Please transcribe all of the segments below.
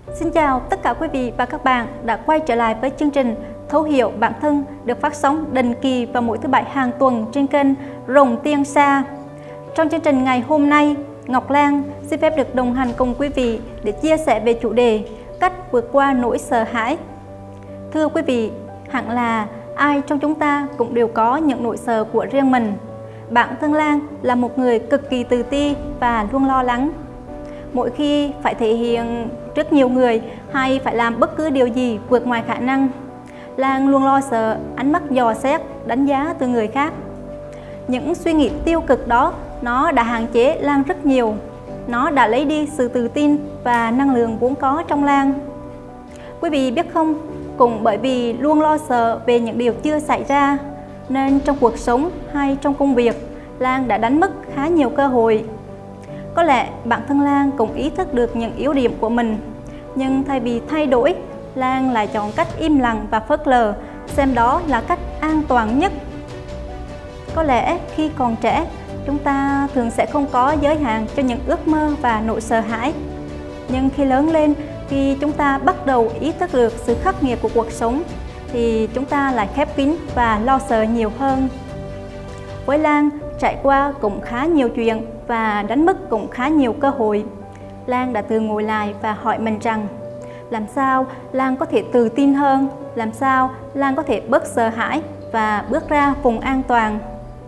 Xin chào tất cả quý vị và các bạn đã quay trở lại với chương trình Thấu hiểu bản thân được phát sóng định kỳ vào mỗi thứ Bảy hàng tuần trên kênh Rồng Tiên Sa. Trong chương trình ngày hôm nay, Ngọc Lan xin phép được đồng hành cùng quý vị để chia sẻ về chủ đề cách vượt qua nỗi sợ hãi. Thưa quý vị, hẳn là ai trong chúng ta cũng đều có những nỗi sợ của riêng mình. Bản thân Lan là một người cực kỳ tự ti và luôn lo lắng. Mỗi khi phải thể hiện trước nhiều người hay phải làm bất cứ điều gì vượt ngoài khả năng, Lan luôn lo sợ ánh mắt dò xét, đánh giá từ người khác. Những suy nghĩ tiêu cực đó nó đã hạn chế Lan rất nhiều. Nó đã lấy đi sự tự tin và năng lượng vốn có trong Lan. Quý vị biết không, cũng bởi vì luôn lo sợ về những điều chưa xảy ra, nên trong cuộc sống hay trong công việc, Lan đã đánh mất khá nhiều cơ hội. Có lẽ bản thân Lan cũng ý thức được những yếu điểm của mình, nhưng thay vì thay đổi, Lan lại chọn cách im lặng và phớt lờ, xem đó là cách an toàn nhất. Có lẽ khi còn trẻ, chúng ta thường sẽ không có giới hạn cho những ước mơ và nỗi sợ hãi. Nhưng khi lớn lên, khi chúng ta bắt đầu ý thức được sự khắc nghiệt của cuộc sống, thì chúng ta lại khép kín và lo sợ nhiều hơn. Với Lan, trải qua cũng khá nhiều chuyện và đánh mất cũng khá nhiều cơ hội. Lan đã tự ngồi lại và hỏi mình rằng, làm sao Lan có thể tự tin hơn, làm sao Lan có thể bớt sợ hãi và bước ra vùng an toàn.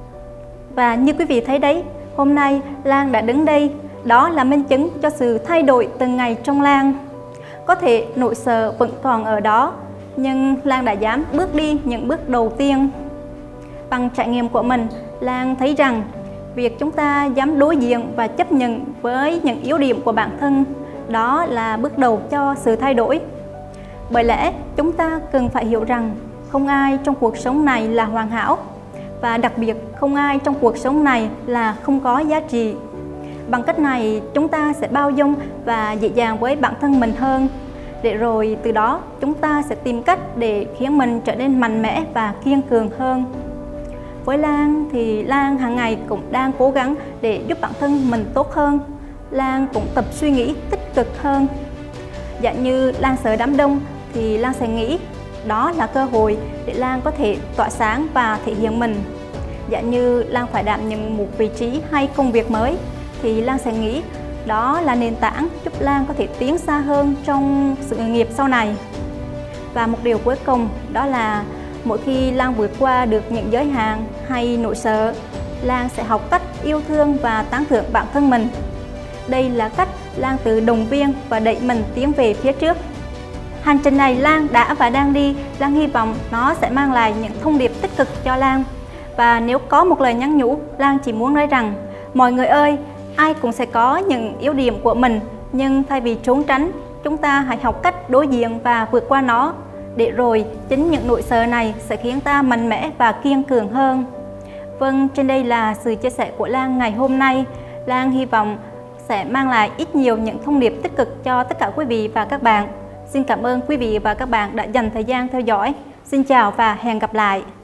Và như quý vị thấy đấy, hôm nay Lan đã đứng đây, đó là minh chứng cho sự thay đổi từng ngày trong Lan. Có thể nỗi sợ vẫn còn ở đó, nhưng Lan đã dám bước đi những bước đầu tiên. Bằng trải nghiệm của mình, Lan thấy rằng việc chúng ta dám đối diện và chấp nhận với những yếu điểm của bản thân, đó là bước đầu cho sự thay đổi. Bởi lẽ chúng ta cần phải hiểu rằng không ai trong cuộc sống này là hoàn hảo, và đặc biệt không ai trong cuộc sống này là không có giá trị. Bằng cách này chúng ta sẽ bao dung và dễ dàng với bản thân mình hơn, để rồi từ đó chúng ta sẽ tìm cách để khiến mình trở nên mạnh mẽ và kiên cường hơn. Với Lan thì Lan hàng ngày cũng đang cố gắng để giúp bản thân mình tốt hơn. Lan cũng tập suy nghĩ tích cực hơn. Giả như Lan sợ đám đông thì Lan sẽ nghĩ đó là cơ hội để Lan có thể tỏa sáng và thể hiện mình. Giả như Lan phải đảm nhận một vị trí hay công việc mới thì Lan sẽ nghĩ đó là nền tảng giúp Lan có thể tiến xa hơn trong sự nghiệp sau này. Và một điều cuối cùng đó là mỗi khi Lan vượt qua được những giới hạn hay nỗi sợ, Lan sẽ học cách yêu thương và tán thưởng bản thân mình. Đây là cách Lan tự động viên và đẩy mình tiến về phía trước. Hành trình này Lan đã và đang đi, Lan hy vọng nó sẽ mang lại những thông điệp tích cực cho Lan. Và nếu có một lời nhắn nhủ, Lan chỉ muốn nói rằng, mọi người ơi, ai cũng sẽ có những yếu điểm của mình, nhưng thay vì trốn tránh, chúng ta hãy học cách đối diện và vượt qua nó. Để rồi chính những nỗi sợ này sẽ khiến ta mạnh mẽ và kiên cường hơn. Vâng, trên đây là sự chia sẻ của Lan ngày hôm nay. Lan hy vọng sẽ mang lại ít nhiều những thông điệp tích cực cho tất cả quý vị và các bạn. Xin cảm ơn quý vị và các bạn đã dành thời gian theo dõi. Xin chào và hẹn gặp lại.